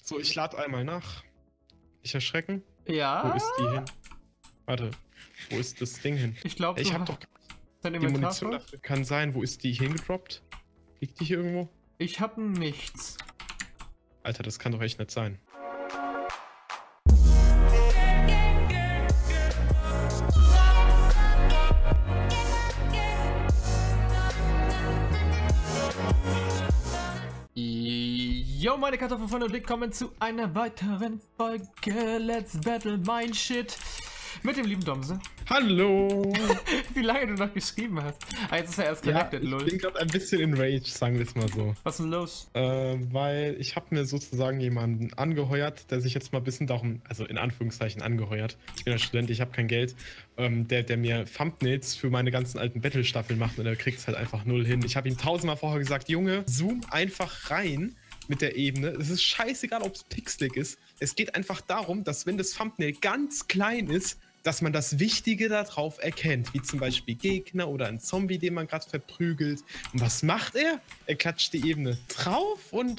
So, ich lade einmal nach. Nicht erschrecken. Ja? Wo ist die hin? Warte, wo ist das Ding hin? Ich glaube, Ich habe doch dein die Inventar Munition voll? dafür. Kann sein, wo ist die hingedroppt? Liegt die hier irgendwo? Ich habe nichts. Alter, das kann doch echt nicht sein. Yo, meine Kartoffelfreunde, und willkommen zu einer weiteren Folge Let's Battle Mein Shit mit dem lieben Domse. Hallo! Wie lange du noch geschrieben hast. Ah, jetzt ist er erst connected, Ich lol. bin gerade ein bisschen in Rage, sagen wir es mal so. Was ist denn los? Weil ich habe mir sozusagen jemanden angeheuert, der sich jetzt mal ein bisschen darum, also in Anführungszeichen angeheuert. Ich bin ja Student, ich habe kein Geld. Der mir Thumbnails für meine ganzen alten Battle-Staffeln macht und der kriegt es halt einfach null hin. Ich habe ihm tausendmal vorher gesagt, Junge, zoom einfach rein mit der Ebene. Es ist scheißegal, ob es pixelig ist. Es geht einfach darum, dass wenn das Thumbnail ganz klein ist, dass man das Wichtige darauf erkennt, wie zum Beispiel Gegner oder ein Zombie, den man gerade verprügelt. Und was macht er? Er klatscht die Ebene drauf und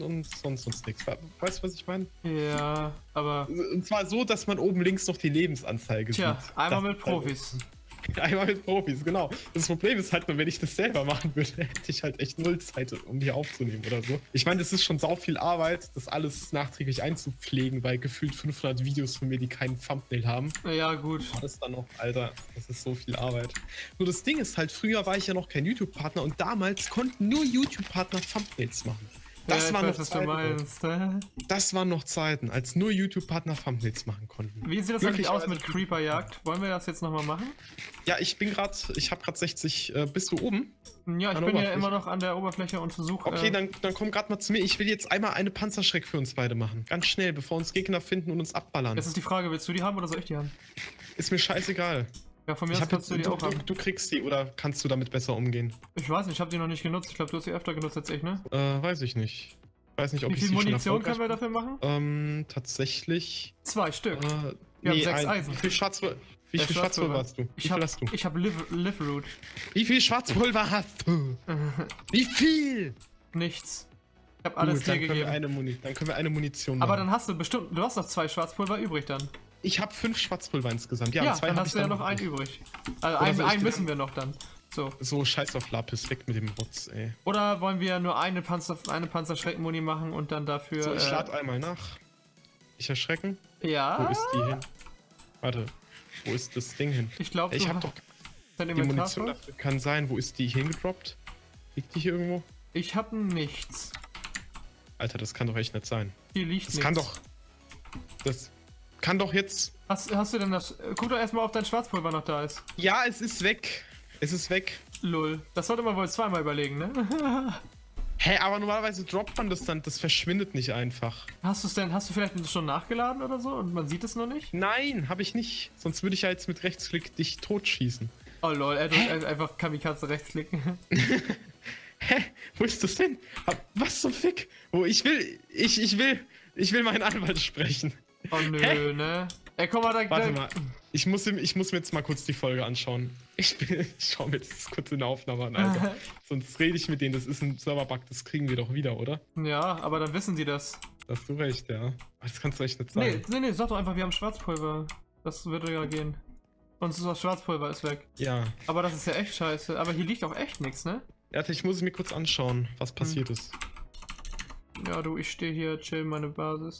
sonst nichts. Weißt du, was ich meine? Ja, aber... Und zwar so, dass man oben links noch die Lebensanzeige sieht. Tja, einmal Das mit Profis. Einmal mit Profis, genau. Das Problem ist halt nur, wenn ich das selber machen würde, hätte ich halt echt null Zeit, um hier aufzunehmen oder so. Ich meine, das ist schon sau viel Arbeit, das alles nachträglich einzupflegen, bei gefühlt 500 Videos von mir, die keinen Thumbnail haben. Ja, gut. Das ist dann noch, Alter, das ist so viel Arbeit. Nur das Ding ist halt, früher war ich ja noch kein YouTube-Partner und damals konnten nur YouTube-Partner Thumbnails machen. Das ja, waren noch was du meinst. Das waren noch Zeiten, als nur YouTube-Partner Thumbnails machen konnten. Wie sieht das eigentlich aus mit Creeper-Jagd? Wollen wir das jetzt nochmal machen? Ja, ich habe gerade 60, bist du oben? Ja, ich bin ja immer noch an der Oberfläche und versuche... Okay, dann komm gerade mal zu mir. Ich will jetzt einmal eine Panzerschreck für uns beide machen. Ganz schnell, bevor uns Gegner finden und uns abballern. Jetzt ist die Frage, willst du die haben oder soll ich die haben? Ist mir scheißegal. Ja, von mir aus kannst du die auch haben. Du kriegst die oder kannst du damit besser umgehen? Ich weiß nicht, ich habe die noch nicht genutzt. Ich glaube, du hast sie öfter genutzt als ich, ne? Weiß ich nicht. Weiß nicht, ob Wie viel Munition können wir dafür machen? Tatsächlich... 2 Stück. Wir haben 6 Eisen. Wie viel Schwarzpulver hast du? Wie viel hast du? Ich habe Live Root. Wie viel Schwarzpulver hast du? Wie viel? Nichts. Ich habe alles hier gegeben. Dann können wir eine Munition machen. Aber dann hast du bestimmt, du hast noch 2 Schwarzpulver übrig dann. Ich habe 5 Schwarzpulver insgesamt. Ja, Ja, und 2 dann habe hast ich du ja noch einen übrig. Also einen müssen wir noch dann. So scheiß auf Lapis, weg mit dem Rotz, ey. Oder wollen wir nur eine Panzerschreckenmuni machen und dann dafür... So, ich lade einmal nach. Ich erschrecken. Ja? Wo ist die hin? Warte, wo ist das Ding hin? Ich glaube, ich habe doch die Munition dafür. Kann sein, wo ist die hingedroppt? Liegt die hier irgendwo? Ich habe nichts. Alter, das kann doch echt nicht sein. Hier liegt nichts. Das kann doch jetzt... Hast du denn das... Guck doch erstmal, ob dein Schwarzpulver noch da ist. Ja, es ist weg. Es ist weg. Lol. Das sollte man wohl zweimal überlegen, ne? Hä, aber normalerweise droppt man das dann. Das verschwindet nicht einfach. Hast du vielleicht schon nachgeladen oder so und man sieht es noch nicht? Nein, habe ich nicht. Sonst würde ich ja jetzt mit Rechtsklick dich totschießen. Oh lol, er drückt einfach Kamikaze rechtsklicken. Hä? Wo ist das denn? Was zum Fick? Ich will meinen Anwalt sprechen. Oh nö, ne? Ey, komm mal da. Warte mal. Ich muss mir jetzt mal kurz die Folge anschauen. Ich schaue mir jetzt kurz in der Aufnahme an, Alter. Sonst rede ich mit denen. Das ist ein Serverbug. Das kriegen wir doch wieder, oder? Ja, aber dann wissen die das. Da hast du recht, ja. Das kannst du echt nicht sagen. Nee, sag doch einfach, wir haben Schwarzpulver. Das würde ja gehen. Und das Schwarzpulver ist weg. Ja. Aber das ist ja echt scheiße. Aber hier liegt auch echt nichts, ne? Warte, ich muss es mir kurz anschauen, was passiert ist. Ja, du, ich stehe hier, chill meine Basis.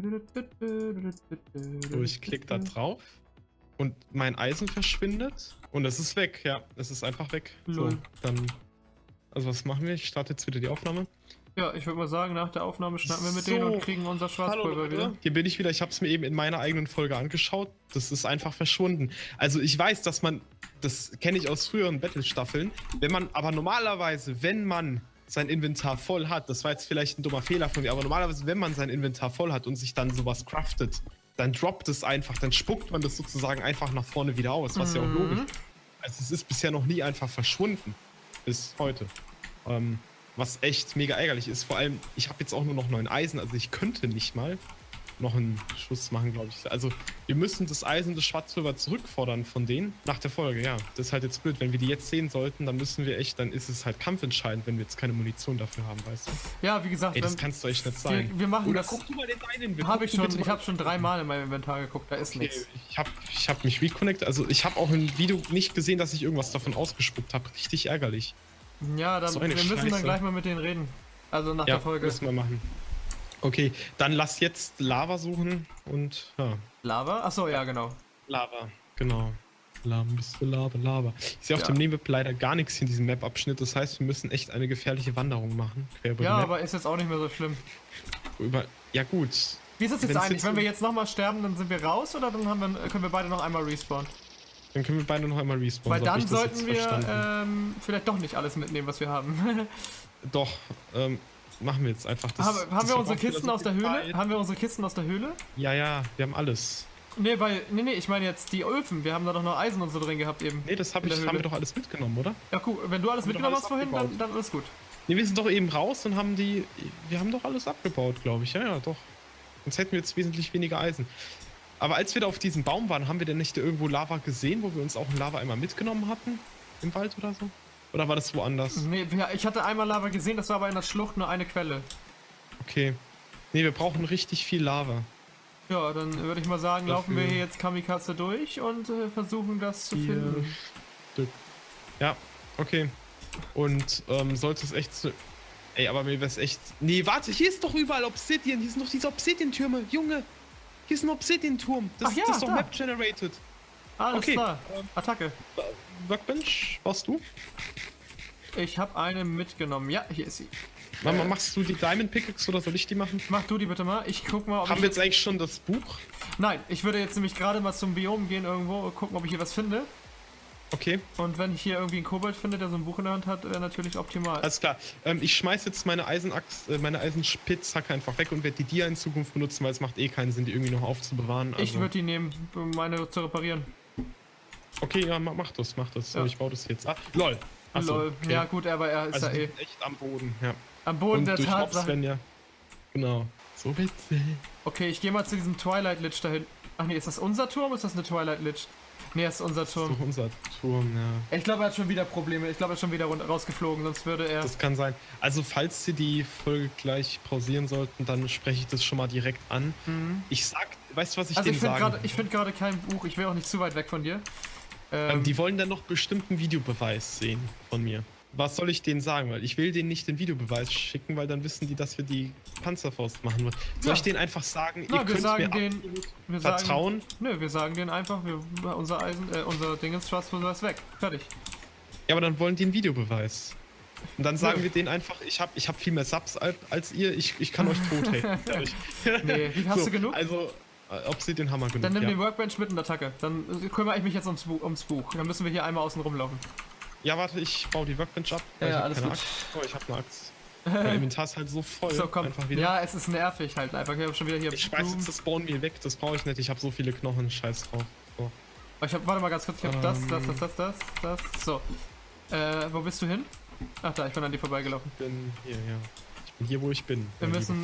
So, ich klicke da drauf und mein Eisen verschwindet und es ist weg, ja, es ist einfach weg. Lol. So, dann, also was machen wir? Ich starte jetzt wieder die Aufnahme. Ja, ich würde mal sagen, nach der Aufnahme schnappen wir mit denen und kriegen unser Schwarzpulver wieder. Hier bin ich wieder, ich habe es mir eben in meiner eigenen Folge angeschaut, das ist einfach verschwunden. Also ich weiß, dass man, das kenne ich aus früheren Battle-Staffeln, wenn man sein Inventar voll hat, das war jetzt vielleicht ein dummer Fehler von mir, aber normalerweise, wenn man sein Inventar voll hat und sich dann sowas craftet, dann droppt es einfach, dann spuckt man das sozusagen einfach nach vorne wieder aus, was ja auch logisch ist. Also es ist bisher noch nie einfach verschwunden, bis heute. Was echt mega ärgerlich ist, vor allem, ich habe jetzt auch nur noch 9 Eisen, also ich könnte nicht mal noch einen Schuss machen, glaube ich. Also, wir müssen das Eisen des Schwarzpulver zurückfordern von denen nach der Folge, ja. Das ist halt jetzt blöd. Wenn wir die jetzt sehen sollten, dann müssen wir echt, dann ist es halt kampfentscheidend, wenn wir jetzt keine Munition dafür haben, weißt du? Ja, wie gesagt, Ey, das kannst du echt nicht sein. wir machen Oder das. guck du mal den deinen. Habe ich schon. Ich habe schon 3-mal in meinem Inventar geguckt. Da ist nichts. Ich hab mich reconnected. Also, ich habe auch im Video nicht gesehen, dass ich irgendwas davon ausgespuckt habe. Richtig ärgerlich. Ja, dann So wir müssen Scheiße. dann gleich mal mit denen reden. Also nach der Folge. Müssen wir machen. Okay, dann lass jetzt Lava suchen und ja. Lava? Achso, ja, genau. Lava, genau. Lava. Ich sehe auf dem Nebenmap leider gar nichts in diesem Map-Abschnitt. Das heißt, wir müssen echt eine gefährliche Wanderung machen. Quer über die Map. Aber ist jetzt auch nicht mehr so schlimm. Ja gut. Wie ist es jetzt eigentlich? Wenn wir jetzt nochmal sterben, dann sind wir raus oder dann können wir beide noch einmal respawnen? Dann können wir beide noch einmal respawnen. Weil dann sollten wir vielleicht doch nicht alles mitnehmen, was wir haben. Doch, machen wir jetzt einfach das. Haben wir unsere Kisten aus der Höhle? Haben wir unsere Kisten aus der Höhle? Ja, wir haben alles. Nee, ich meine jetzt die Öfen. Wir haben da doch noch Eisen und so drin gehabt eben. Nee, das haben wir doch alles mitgenommen, oder? Ja, cool. Wenn du alles mitgenommen hast vorhin, dann ist gut. Nee, wir sind doch eben raus und wir haben doch alles abgebaut, glaube ich. Ja, doch. Sonst hätten wir jetzt wesentlich weniger Eisen. Aber als wir da auf diesem Baum waren, haben wir denn nicht irgendwo Lava gesehen, wo wir uns auch einen Lava einmal mitgenommen hatten? Im Wald oder so? Oder war das woanders? Nee, ich hatte einmal Lava gesehen, das war aber in der Schlucht nur eine Quelle. Okay. Nee, wir brauchen richtig viel Lava. Ja, dann würde ich mal sagen, laufen wir hier jetzt Kamikaze durch und versuchen das zu finden. Stück. Ja, okay. Und sollte es echt so... Ey, aber mir wäre es echt... Nee, warte, hier ist doch überall Obsidian. Hier sind doch diese Obsidian-Türme. Junge, hier ist ein Obsidian-Turm. Das ist doch Map-generated. Alles klar. Attacke. Workbench, brauchst du? Ich habe eine mitgenommen. Ja, hier ist sie. Machst du die Diamond Pickaxe oder soll ich die machen? Mach du die bitte mal. Ich guck mal, ob Haben wir jetzt eigentlich schon das Buch? Nein, ich würde jetzt nämlich gerade mal zum Biom gehen irgendwo und gucken, ob ich hier was finde. Okay. Und wenn ich hier irgendwie einen Kobold finde, der so ein Buch in der Hand hat, wäre natürlich optimal. Alles klar. Ich schmeiß jetzt meine meine Eisenspitzhacke einfach weg und werde die Dia in Zukunft benutzen, weil es macht eh keinen Sinn, die irgendwie noch aufzubewahren. Also. Ich würde die nehmen, um meine zu reparieren. Okay, ja, mach das. Ja. Ich baue das jetzt ab. LOL. Achso, LOL. okay. Ja gut, aber er ist also ja eh echt am Boden, ja. am Boden und der durch Tatsache. Sven, ja. Genau. So witzig. Okay, ich gehe mal zu diesem Twilight Lich dahin. Ach nee, ist das unser Turm oder ist das eine Twilight Lich? Nee, das ist unser Turm. Das ist doch unser Turm, ja. Ich glaube, er hat schon wieder Probleme. Ich glaube, er ist schon wieder rausgeflogen, sonst würde er... Das kann sein. Also, falls Sie die Folge gleich pausieren sollten, dann spreche ich das schon mal direkt an. Mhm. Weißt du, was ich also denen sagen? Ich finde gerade kein Buch. Ich will auch nicht zu weit weg von dir. Die wollen dann noch bestimmten Videobeweis sehen von mir. Was soll ich denen sagen? Weil ich will denen nicht den Videobeweis schicken, weil dann wissen die, dass wir die Panzerfaust machen wollen. Soll ich denen einfach sagen, ihr könnt mir vertrauen? Wir sagen denen einfach, unser Dingens Schwarzpulver ist weg. Fertig. Ja, aber dann wollen die einen Videobeweis. Und dann sagen wir denen einfach, ich hab viel mehr Subs als ihr, ich kann euch tot haten. Nee, hast du genug? Also, ob sie den Hammer genug. Dann nimm den Workbench mit und Attacke. Dann kümmere ich mich jetzt ums Buch. Dann müssen wir hier einmal außen rumlaufen. Ja, warte, ich baue die Workbench ab. Ja, alles gut. Axt. Oh, ich hab eine Axt. Mein Inventar ist halt so voll. So, komm. Einfach wieder. Ja, es ist nervig halt einfach. Ich habe schon wieder hier... Ich schmeiß jetzt das Spawn mir weg, das brauche ich nicht. Ich habe so viele Knochen, scheiß drauf. So. Warte mal ganz kurz, ich hab das. So. Wo bist du hin? Ach da, ich bin an dir vorbeigelaufen. Ich bin hier, ja. Ich bin hier, wo ich bin. Wir müssen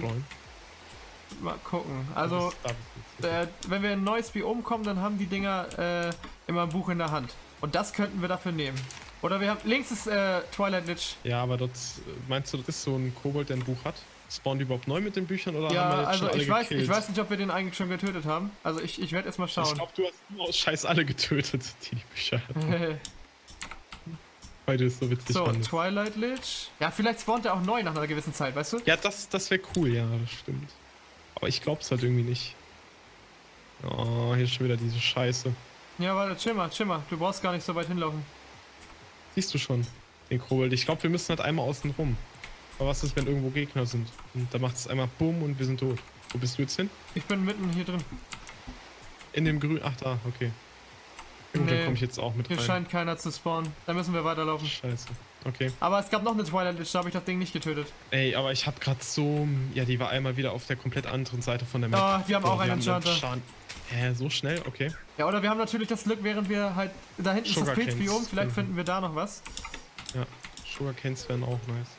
mal gucken. Also, wenn wir in ein neues Biom kommen, dann haben die Dinger immer ein Buch in der Hand. Und das könnten wir dafür nehmen. Oder wir haben... Links ist Twilight Lich. Ja, aber dort... Meinst du, das ist so ein Kobold, der ein Buch hat? Spawnt die überhaupt neu mit den Büchern oder ja, haben wir jetzt also schon alle ich weiß nicht, ob wir den eigentlich schon getötet haben. Also ich werde erst mal schauen. Ich glaube, du hast nur aus Scheiß alle getötet, die Bücher hatten. Heute ist so witzig. So, Twilight Lich. Ja, vielleicht spawnt er auch neu nach einer gewissen Zeit, weißt du? Ja, das wäre cool, ja, das stimmt. Aber ich glaub's halt irgendwie nicht. Oh, hier ist schon wieder diese Scheiße. Ja, warte, chill mal. Du brauchst gar nicht so weit hinlaufen. Siehst du schon, den Kobold. Ich glaube, wir müssen halt einmal außen rum. Aber was ist, wenn irgendwo Gegner sind? Und da macht es einmal Bumm und wir sind tot. Wo bist du jetzt hin? Ich bin mitten hier drin. In dem Grün. Ach, da, okay. Gut, dann komme ich jetzt auch mit rein. Hier scheint keiner zu spawnen. Da müssen wir weiterlaufen. Scheiße. Okay. Aber es gab noch eine Twilight Lich, da habe ich das Ding nicht getötet. Ey, aber ich habe gerade so... Ja, die war einmal wieder auf der komplett anderen Seite von der Map. Ah, wir haben auch einen Enchanter. Hä, so schnell? Okay. Ja, oder wir haben natürlich das Glück, während wir halt... Da hinten ist das Pilzbiom, vielleicht finden wir da noch was. Ja, Sugarcanes wären auch nice.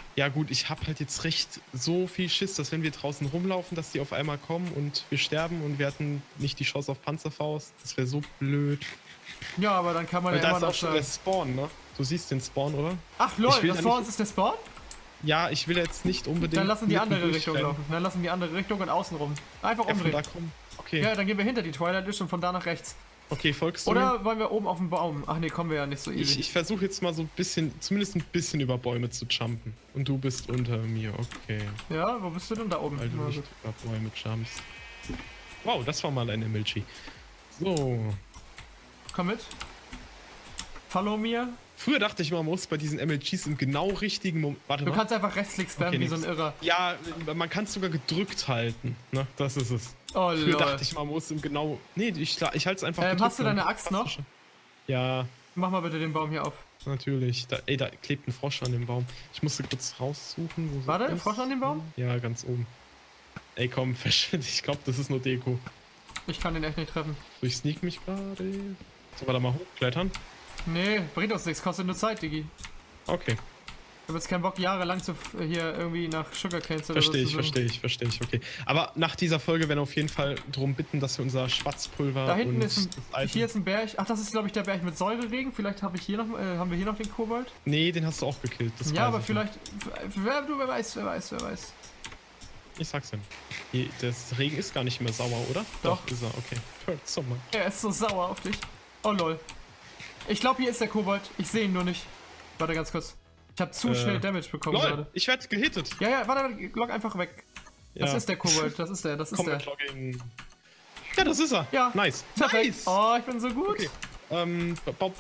Ja gut, ich habe halt jetzt recht so viel Schiss, dass wenn wir draußen rumlaufen, dass die auf einmal kommen und wir sterben und wir hatten nicht die Chance auf Panzerfaust. Das wäre so blöd. Ja, aber dann kann man Weil ja da immer ist auch noch... schon der Spawn, ne? Du siehst den Spawn, oder? Ach lol, Ich will das da vor nicht- uns ist der Spawn? Ja, ich will jetzt nicht unbedingt... Dann lassen die mitten andere Richtung durchrennen. laufen. Dann lassen die andere Richtung und außen rum. Einfach Ja, von umdrehen. da kommen. Okay, Ja, dann gehen wir hinter die Twilight Edition und von da nach rechts. okay, folgst du mir? Oder wollen wir oben auf den Baum? Ach nee, kommen wir ja nicht so easy. Ich versuche jetzt mal so ein bisschen, zumindest ein bisschen über Bäume zu jumpen. Und du bist unter mir, okay. Ja, wo bist du denn da oben? Weil du Na nicht gut. über Bäume jumpst. Wow, das war mal ein MLG. So. Komm mit. Follow mir. Früher dachte ich, man muss bei diesen MLGs im genau richtigen Moment. Warte Du mal. kannst einfach Rechtsklick spammen Okay, wie so ein nix. Irrer. Ja, man kann es sogar gedrückt halten. Ne, das ist es. Oh Früher lol. dachte ich, man muss im genau. Nee, ich halte es einfach gedrückt. hast du deine dann Axt passt noch? das schon. Ja, Mach mal bitte den Baum hier auf. natürlich. Da klebt ein Frosch an dem Baum. Ich musste kurz raussuchen. Wo Warte, ist- Frosch an dem Baum? Ja, ganz oben. Ey, komm, verschwind. Ich glaube, das ist nur Deko. Ich kann den echt nicht treffen. So, ich sneak mich gerade. Sollen wir da mal hochklettern? Nee, bringt uns nichts, kostet nur Zeit, Digi. Okay. Ich hab jetzt keinen Bock, jahrelang hier irgendwie nach Sugarcanes oder so Verstehe zu suchen. verstehe ich, okay. Aber nach dieser Folge werden wir auf jeden Fall darum bitten, dass wir unser Schwarzpulver Da hinten und ist das Eisen- hier ist ein Berg. Ach, das ist glaube ich der Berg mit Säureregen. Vielleicht haben wir hier noch den Kobold. Nee, den hast du auch gekillt. Das Ja, weiß aber ich vielleicht. Wer weiß. noch. Ich sag's dir. Das Regen ist gar nicht mehr sauer, oder? Doch. Ist er, okay. Sommer. Er ist so sauer auf dich. Oh lol. Ich glaube, hier ist der Kobold. Ich sehe ihn nur nicht. Warte ganz kurz. Ich habe zu schnell Damage bekommen Lol, gerade. ich werde gehittet. Ja, warte, log einfach weg. Das Ja. ist der Kobold, das ist der. Comment Logging. Ja, das ist er. Ja. Nice. Perfekt. Nice. Oh, ich bin so gut. Okay. Baum.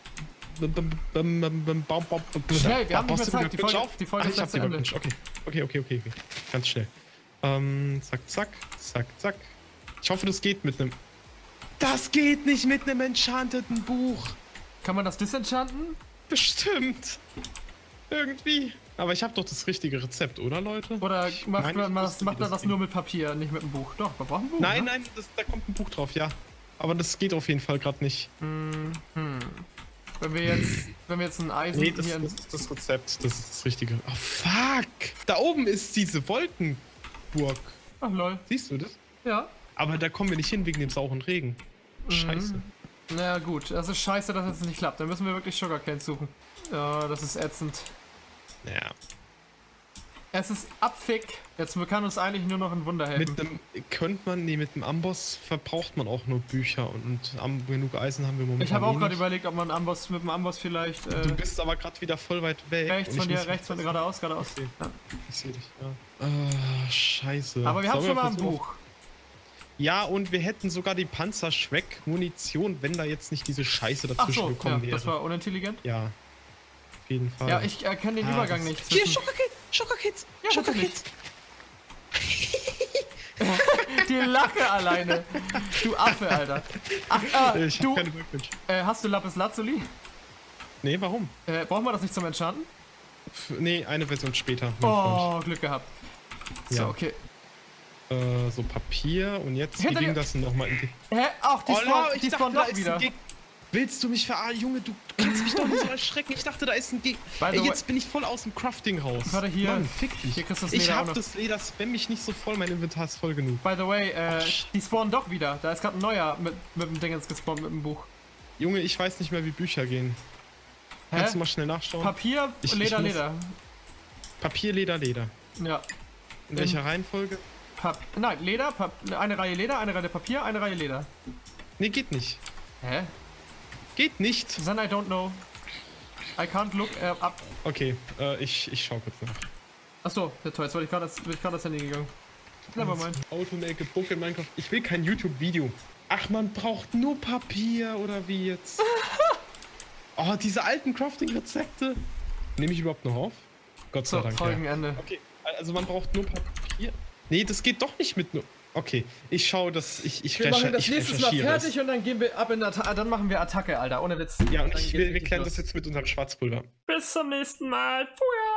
Schnell, wir haben nicht mehr Baust du Zeit. die Die Folge- auf? die Folge Ach, ist ich hab zu die Ende. Workbench. Okay. Ganz schnell. Zack. Ich hoffe, das geht mit einem... Das geht nicht mit einem enchanteten Buch. Kann man das disenchanten? Bestimmt. Irgendwie. Aber ich habe doch das richtige Rezept, oder Leute? Oder macht Nein, man ich wusste, das wie das nur mit Papier, nicht mit einem Buch? Doch, wir brauchen ein Buch. Nein, ne? nein, da kommt ein Buch drauf, ja. Aber das geht auf jeden Fall gerade nicht. Wenn wir jetzt ein Eisen Nee, das hier... ist das Rezept. Das ist das Richtige. Oh, fuck. Da oben ist diese Wolkenburg. Ach lol. Siehst du das? Ja. Aber da kommen wir nicht hin wegen dem sauren Regen. Scheiße. Na gut, das ist scheiße, dass das nicht klappt. Dann müssen wir wirklich Sugarcane suchen. Ja, das ist ätzend. Ja. Es ist abfick. Jetzt kann uns eigentlich nur noch ein Wunder helfen. Mit dem Amboss verbraucht man auch nur Bücher und genug Eisen haben wir momentan. Ich habe auch eh gerade nicht. überlegt, ob man mit dem Amboss vielleicht Du bist aber gerade wieder voll weit weg. rechts und von ich dir, muss- rechts von geradeaus. Okay. Ja. Ich sehe dich, ja. Ah, scheiße. Aber wir haben Sollen schon mal ein versuchen- Buch. Ja, und wir hätten sogar die Panzerschreck-Munition, wenn da jetzt nicht diese Scheiße Ach dazwischen so, ja, gekommen wäre. das war unintelligent. Ja. Auf jeden Fall. Ja, ich erkenne den Übergang das- nicht. Hier, zwischen- Sugarkids! Ja, Sugarkids! Die Lache alleine. Du Affe, Alter. Ach, Ich hab du, keine Workbench. hast du Lapis Lazuli? Nee, warum? Brauchen wir das nicht zum Enchanten? Nee, eine Version später. mein Oh, Glück gehabt. So, Ja. okay. Freund. So Papier und jetzt, wie Hinter ging dir- das denn nochmal? Hä? Ach, die ich spawnen da doch ist wieder. ein Gegner. Willst du mich verarschen? Junge, du kannst mich doch nicht so erschrecken. Ich dachte, da ist ein Gegner. By the Ey, way- jetzt bin ich voll aus dem Crafting raus. Warte, hier. Mann, fick dich. Hier kriegst du das Ich Leder auch hab noch. das Leder, spamm mich nicht so voll, mein Inventar ist voll genug. By the way, shit. die spawnen doch wieder. Da ist gerade ein neuer mit dem Dingens gespawnt, mit dem Buch. Junge, ich weiß nicht mehr, wie Bücher gehen. Hä? Kannst du mal schnell nachschauen? Papier, Ich Leder, muss- Leder. Papier, Leder, Leder. Ja. In welcher Reihenfolge? Nein, Leder, eine Reihe Leder, eine Reihe Papier, eine Reihe Leder. Nee, geht nicht. Hä? Geht nicht. Then I don't know. I can't look up. Okay, ich schau kurz nach. Achso, ja toll, jetzt bin ich gerade das Handy gegangen. Nevermind. Automake Book in Minecraft. Ich will kein YouTube-Video. Ach, man braucht nur Papier oder wie jetzt? Oh, diese alten Crafting-Rezepte. Nehme ich überhaupt noch auf? Gott sei So, Dank. Ja. Folgenende. Okay, also man braucht nur Papier. Nee, das geht doch nicht mit nur. Okay, ich schaue das. Ich Wir machen das ich nächstes Mal recherchiere fertig es. und dann gehen wir ab in dann machen wir Attacke, Alter, ohne Witz. Ja, und Dann wir geht's richtig klären los. das jetzt mit unserem Schwarzpulver. Bis zum nächsten Mal. Fuja!